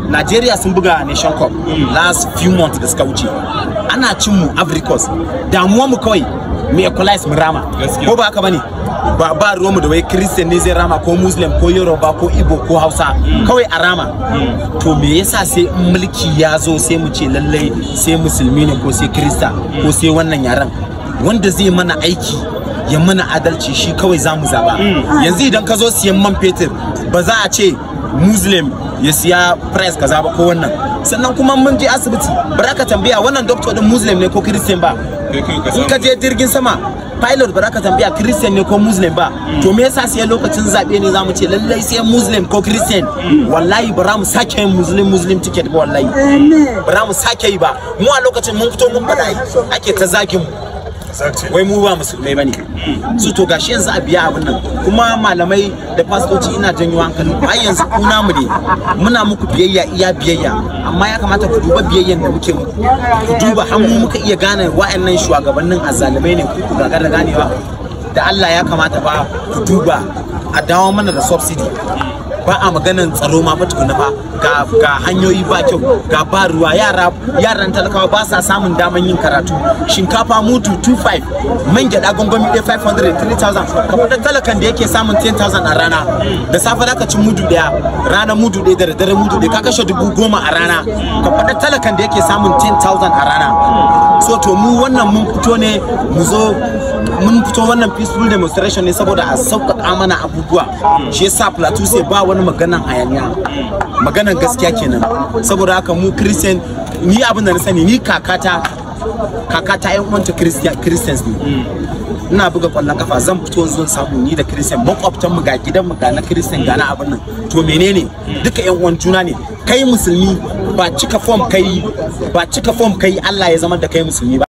Nigeria sun buga Nation Cup last few months da suka wuce. Ana cin mu Ivory Coast. Damuwa mu kawai mu equalize mu rama. Ko ba haka bane? Ba ruwan mu da wai Christian ne zai rama ko Muslim ko Yoruba ko Igbo ko Hausa. Kawai a rama. To me yasa sai mulki ya zo sai mu ce lallai sai musulmi ne ko sai Kirista ko sai wannan yaran wanda zai mana aiki ya mana adalci shi kawai zamu zaba. Yanzu idan ka zo siyan man fetur ba za a ce Muslim ya siya price kaza ba ko wannan. Sannan kuma mun je asibiti baraka tambaya wannan doctor din Muslim ne ko Christian ba. In ka je jirgin sama pilot baraka tambaya Christian ne ko Muslim ba. To me yasa sai lokacin zabe ne zamu ce lallai sai Muslim ko Christian? Wallahi bara mu sake yin Muslim ticket ba wallahi. Bara mu sake yi ba. Mu a lokacin mun fito mun fada ake ta zagin mu. Wai mu ba musulmai bane su to gashi yanzu a biya abin nan kuma malamai da fastoci ina janyo hankali ai yanzu kuna mu ne muna muku biyayya iya biyayya amma ya kamata ku duba biyayyan da muke muku ku duba hannu muka iya gane wa'annan shugabannin azzalumai ne ku ga ganewa da Allah ya kamata ba ku duba a dawo mana da subsidy ba a maganan tsaro ma fatukuna ba ga hanyoyi ba kyau ga ba ruwa yaran talakawa ba sa samun daman yin karatu shinkafa mutu 25 man gyada gongomi 500 3000 ka fada talakan da yake samun 10000 a rana da safe zaka ci mudu daya rana mudu daya da dare mudu daya ka kashe 10,000 a rana ka fada talakan da yake samun 10,000 a rana so to mu wannan mun fito ne mu zo mun fito wannan peaceful demonstration ne saboda a sauƙaƙa mana abubuwa shi yasa Plateau sai ba wani maganan hayaniya maganan gaskiya kenan saboda haka mu Christian ni abin da na sani ni kakata yan uwanta Christians ne ina buga kwallon kafa zan fito zan samu ni da Christian makwabtan mu ga gidan mu ga na Christian ga na abin nan to menene duka yan uwan juna ne kai musulmi ba cika form kai Allah ya zama da kai musulmi ba